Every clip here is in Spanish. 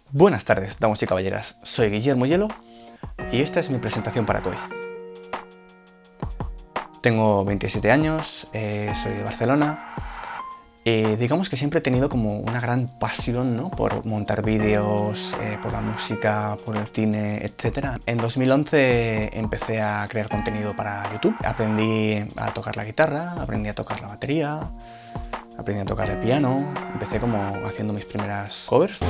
Buenas tardes, damas y caballeras. Soy Guillermo Hielo y esta es mi presentación para Koi. Tengo 27 años, soy de Barcelona y digamos que siempre he tenido como una gran pasión, ¿no?, por montar vídeos, por la música, por el cine, etc. En 2011 empecé a crear contenido para YouTube. Aprendí a tocar la guitarra, aprendí a tocar la batería, aprendí a tocar el piano. Empecé como haciendo mis primeras covers.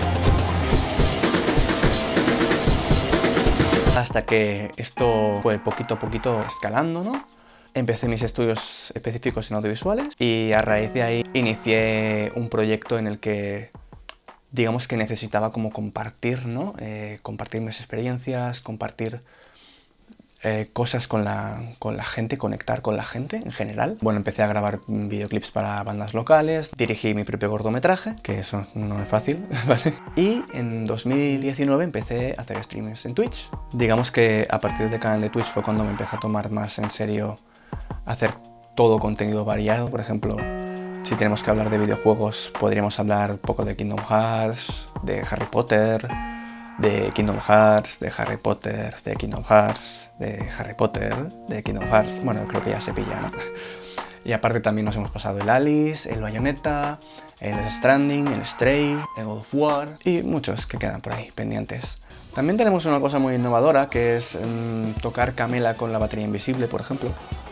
Hasta que esto fue poquito a poquito escalando, ¿no? Empecé mis estudios específicos en audiovisuales y a raíz de ahí inicié un proyecto en el que digamos que necesitaba como compartir, ¿no? Compartir mis experiencias, compartir cosas con la gente, conectar con la gente en general. Bueno, empecé a grabar videoclips para bandas locales, dirigí mi propio cortometraje, que eso no es fácil, ¿vale? Y en 2019 empecé a hacer streams en Twitch. Digamos que a partir del canal de Twitch fue cuando me empecé a tomar más en serio hacer todo contenido variado. Por ejemplo, si tenemos que hablar de videojuegos, podríamos hablar un poco de Kingdom Hearts, de Harry Potter, de Kingdom Hearts, de Harry Potter, de Kingdom Hearts, de Harry Potter, de Kingdom Hearts. Bueno, creo que ya se pilla, ¿no? Y aparte también nos hemos pasado el Alice, el Bayonetta, el Death Stranding, el Stray, el God of War y muchos que quedan por ahí pendientes. También tenemos una cosa muy innovadora que es tocar Camela con la batería invisible, por ejemplo.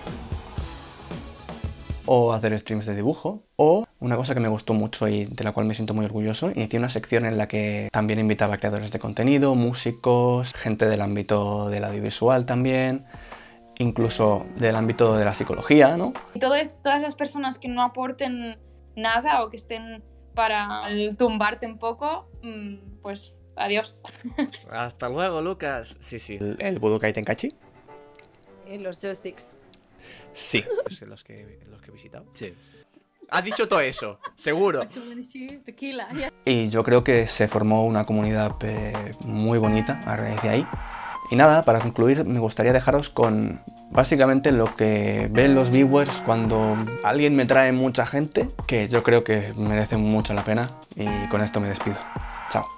O hacer streams de dibujo, o una cosa que me gustó mucho y de la cual me siento muy orgulloso, inicié una sección en la que también invitaba a creadores de contenido, músicos, gente del ámbito del audiovisual también, incluso del ámbito de la psicología, ¿no? Y todas las personas que no aporten nada o que estén para tumbarte un poco, pues adiós. Hasta luego, Lucas. Sí. El Budokai Tenkaichi. Los joysticks. Sí. Los que he visitado. Sí. Has dicho todo eso, seguro. Tequila. Y yo creo que se formó una comunidad muy bonita a raíz de ahí. Y nada, para concluir me gustaría dejaros con básicamente lo que ven los viewers cuando alguien me trae mucha gente, que yo creo que merece mucho la pena, y con esto me despido. Chao.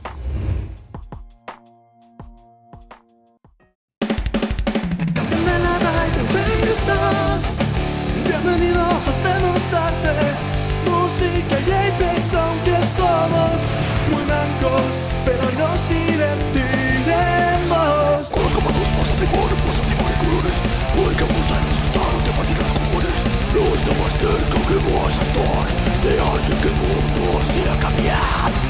Bienvenidos, hacemos arte, música y apex, aunque somos muy blancos, pero nos divertiremos. Con los comandos más primor y colores, hay que mostrar y asustar temáticas comunes. No está más cerca que vas a actuar de alguien que el mundo se ha cambiado.